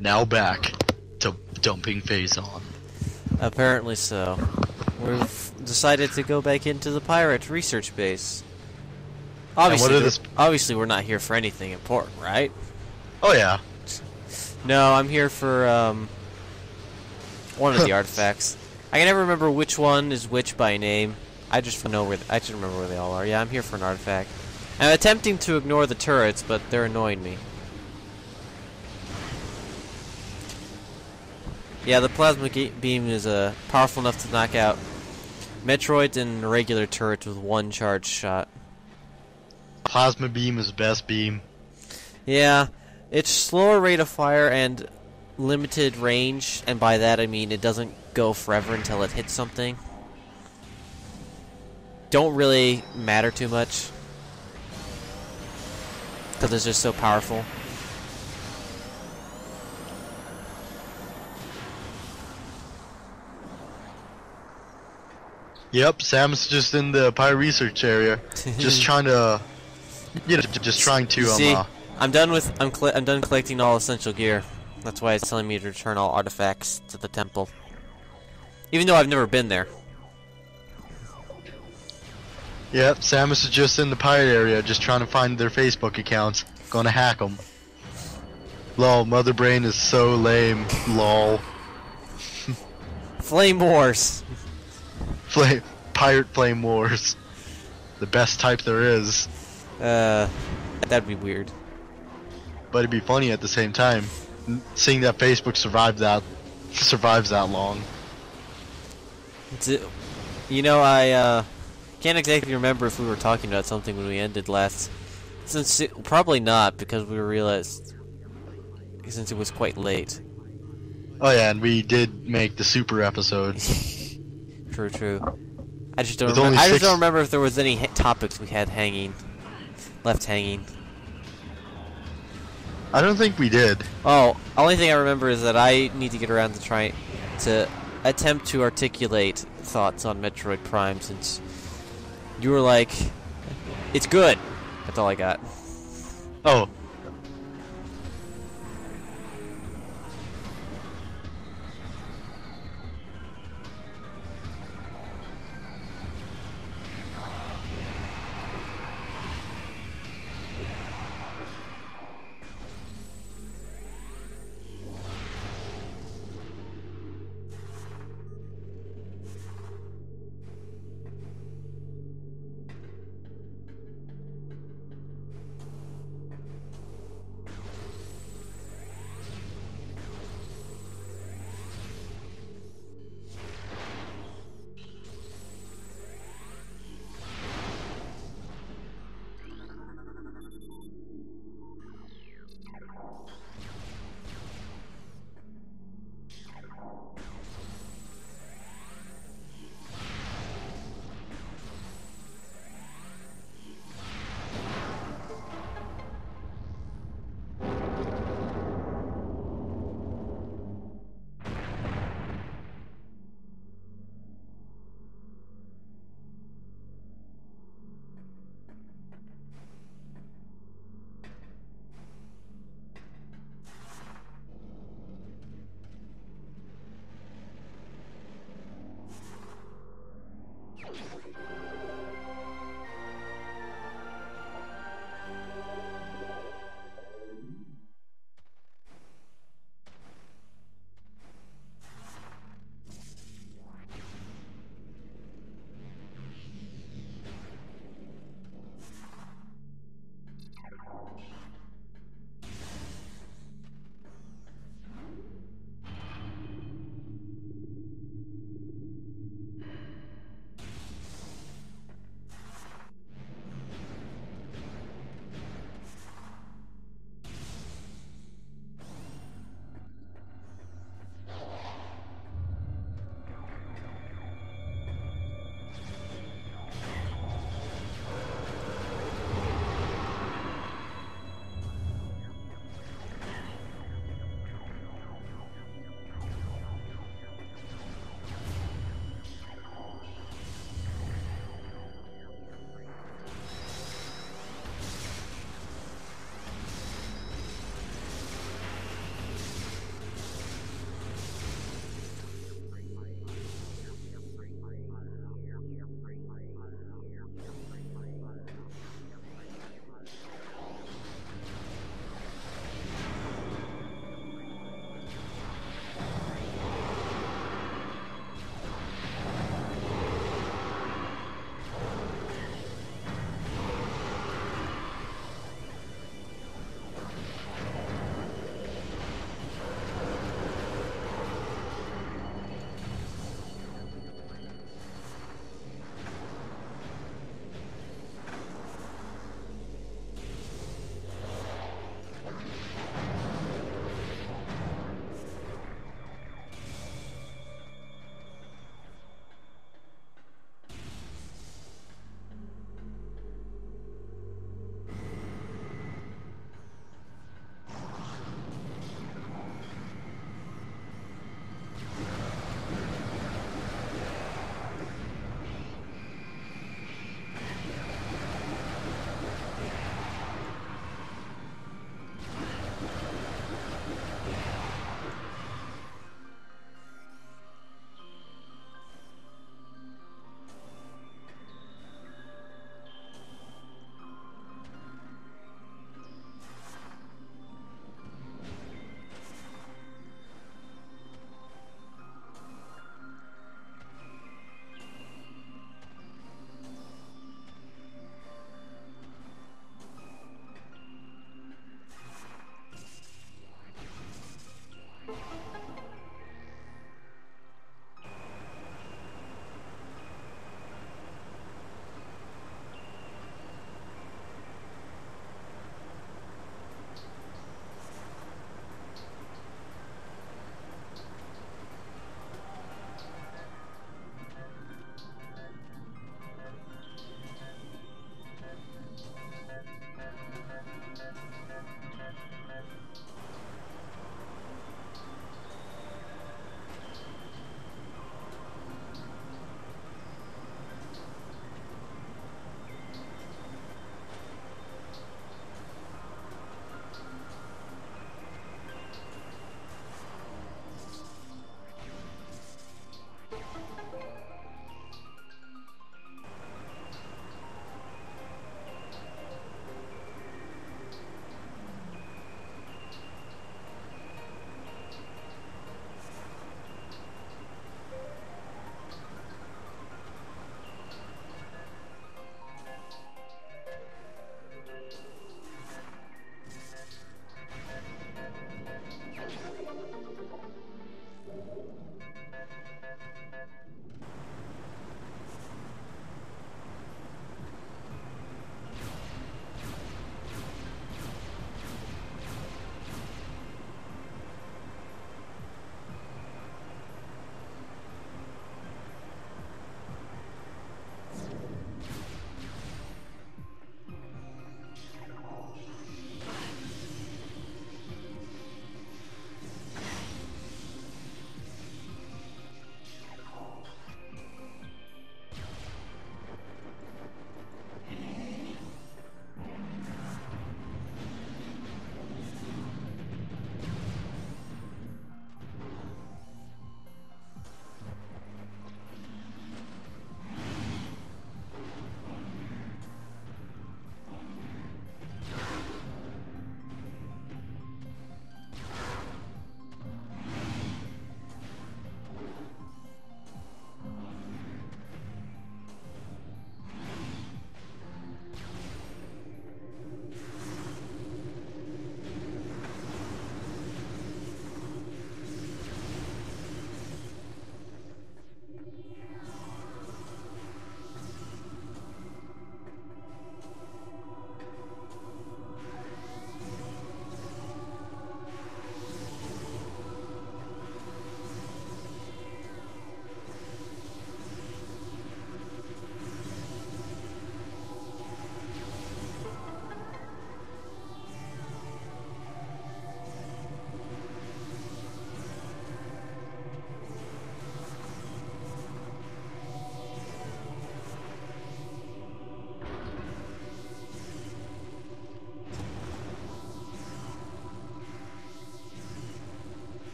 Now back to dumping phase on. Apparently so. We've decided to go back into the pirate research base. Obviously, we're not here for anything important, right? Oh yeah. No, I'm here for one of the artifacts. I can never remember which one is which by name. I just remember where they all are. Yeah, I'm here for an artifact. I'm attempting to ignore the turrets, but they're annoying me. Yeah, the plasma beam is powerful enough to knock out Metroids and regular turrets with one charged shot. Plasma beam is the best beam. Yeah, it's slower rate of fire and limited range, and by that I mean it doesn't go forever until it hits something. Don't really matter too much because it's just so powerful. Yep, Sam's just in the pirate research area, just trying to, just trying to. See, I'm done collecting all essential gear. That's why it's telling me to return all artifacts to the temple, even though I've never been there. Yep, Samus is just in the pirate area, just trying to find their Facebook accounts. Gonna hack them. Lol, Mother Brain is so lame. Lol. Flame Wars. Pirate Flame Wars. The best type there is. That'd be weird. But it'd be funny at the same time, seeing that Facebook survives that long. You know, I can't exactly remember if we were talking about something when we ended last. Probably not, because we realized since it was quite late. Oh yeah, and we did make the super episode. True. I just don't remember if there was any topics we had left hanging. I don't think we did. Oh, only thing I remember is that I need to get around to try to attempt to articulate thoughts on Metroid Prime, since you were like, it's good. That's all I got. Oh,